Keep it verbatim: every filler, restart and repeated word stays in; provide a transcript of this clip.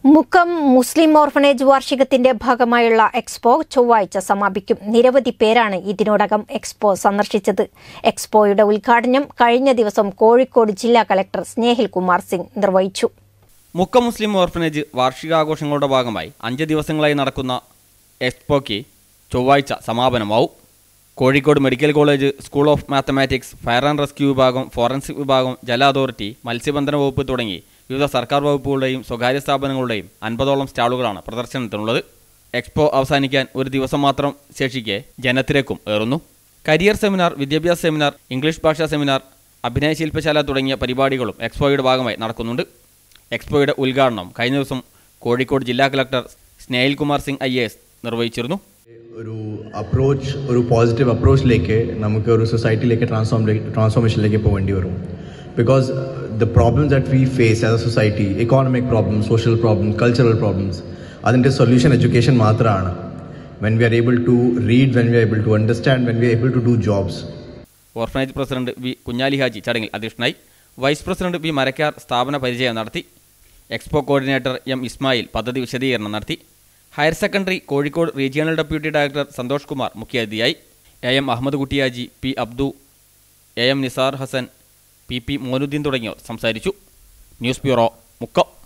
മുക്കം മുസ്ലിം orphanage വാർഷികത്തിന്റെ ഭാഗമായുള്ള expo ചൊവ്വാഴ്ച സമാപിക്കും. നിരവധി പേരാണ് ഇതിനോടകം എക്സ്പോ സന്ദർശിച്ചത്. എക്സ്പോയുടെ ഉദ്ഘാടനം കഴിഞ്ഞ ദിവസം കോഴിക്കോട് ജില്ലാ കളക്ടർ സ്നേഹിൽ കുമാർ സിംഗ് നിർവഹിച്ചു. മുക്കം മുസ്ലിം ഓർഫനേജ് വാർഷികാഘോഷങ്ങളുടെ ഭാഗമായി അഞ്ച് ദിവസങ്ങളായി നടക്കുന്ന എക്സ്പോയ്ക്ക് ചൊവ്വാഴ്ച സമാപനമാവും. Kozhikode medical college, school of mathematics, fire and rescue വിഭാഗം, ഫോറൻസിക് വിഭാഗം, ജല അതോറിറ്റി, മത്സ്യബന്ധന വകുപ്പ് തുടങ്ങി വിവിധ സർക്കാർ വകുപ്പുകളുടെയും സ്വകാര്യ സ്ഥാപനങ്ങളുടെയും അൻപതോളം സ്റ്റാളുകളാണ് പ്രദർശനത്തിനുള്ളത്. എക്സ്പോ അവസാനിക്കാൻ ഒരു ദിവസം മാത്രം ശേഷിക്കെ ജനത്തിരക്കും ഏറുന്നു. കരിയർ സെമിനാർ, വിദ്യാഭ്യാസ സെമിനാർ, ഇംഗ്ലീഷ് ഭാഷാ സെമിനാർ, അഭിനയ ശില്പശാല തുടങ്ങിയ പരിപാടികളും എക്സ്പോയുടെ ഭാഗമായി നടക്കുന്നുണ്ട്. എക്സ്പോയുടെ ഉദ്ഘാടനം കഴിഞ്ഞ ദിവസം കോഴിക്കോട് ജില്ലാ collector Snehil Kumar Singh I A S നിർവഹിച്ചിരുന്നു. ഒരു അപ്രോച്ച് ഒരു പോസിറ്റീവ് അപ്രോച്ചിലേക്ക് നമുക്ക് ഒരു സൊസൈറ്റിയിലേക്ക് ട്രാൻസ്ഫോം ട്രാൻസ്ഫോർമേഷനിലേക്ക് പോകേണ്ടി വരും. Because the problems that we face as a society, economic problems, social problems, cultural problems, അതിൻ്റെ സൊല്യൂഷൻ എഡ്യൂക്കേഷൻ മാത്രമാണ്. When we are able to read, when we are able to understand, when we are able to do jobs. Orphanage president V Kunhali Haji ചടങ്ങിൽ അധ്യക്ഷനായി. Vice president V Marakkar സ്ഥാപന പരിചയം നടത്തി. Expo coordinator M Ismail പദ്ധതി വിശദീകരണം നടത്തി. Higher secondary Kozhikode regional deputy director Santhosh Kumar മുഖ്യാതിഥിയായി. A M Ahammed Kuttiyaji, P Abdu, A M Nisar Hasan, P P Moinuddin തുടങ്ങിയവർ സംസാരിച്ചു. News bureau, Mukkam.